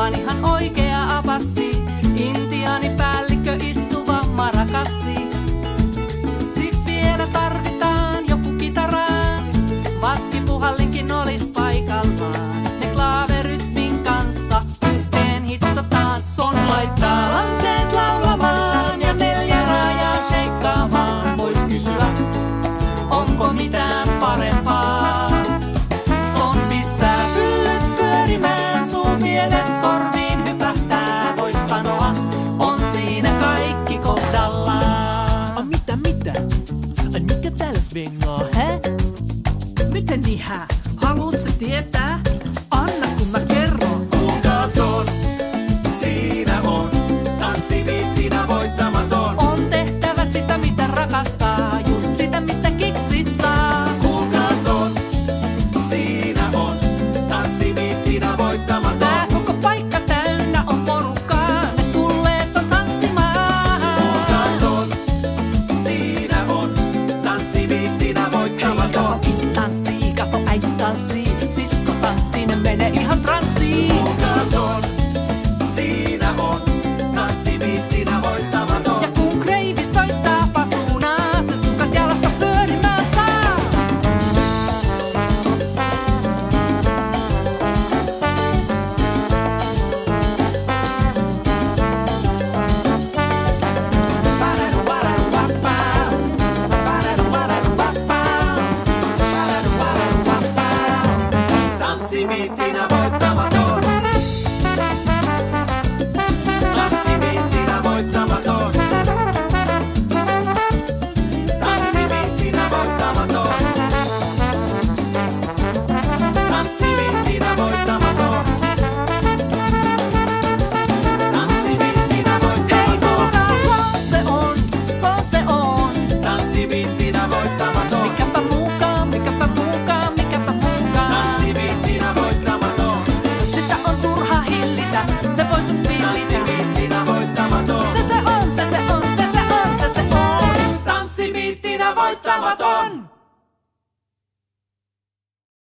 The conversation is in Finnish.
vaan ihan oikea avassi. Intiaanipäällikkö istuva marakassi. Sit vielä tarvitaan joku kitaraan. Vaskipuhallinkin olis paikallaan. Ne klaaverytmin kanssa yhteen hitsataan. Son laittaa lanteet laulamaan ja 4 raajaa sheikkaamaan. Vois kysyä, onko mitään parempaa? Son pistää pyllyt pyörimään, sun mielet korviin hypähtää. Vois sanoa, on siinä kaikki kohdallaan. Mitä? Ai mikä täällä svengaa, hä? Miten nihä? Haluut sä tietää? Anna kun mä kerron. Kuulkaas on, siinä on, tanssiviittinä voittamaton. On tehtävä sitä mitä rakastaa, just sitä mistä kiksit saa. Kuulkaas on, siinä on, tanssiviittinä voittamaton. Tää koko paikka täynnä on porukkaa, ne tulleet on tanssimaan. Kuulkaas on, siinä on, tanssiviittinä voittamaton. Isi tanssii, kato äiti tanssii, sisko tanssii, ne menee ihan transsiin. Kuulkaas on, siinä on, tanssiviittinä voittamaton. Ja kun kreivi soittaa pasuunaa, se sukat jalassa pyörimään saa. Tanssiviittinä voittamaton. Tanssiviittinä voittamaton. Tanssiviittinä voittamaton. Tanssiviittinä voittamaton. Tanssiviittinä Hei voittamaton. kuulkaa, se on. Tanssiviittinä voittamaton. Mikäpä muukaan. Tanssiviittinä voittamaton. Sitä on turha hillitä, se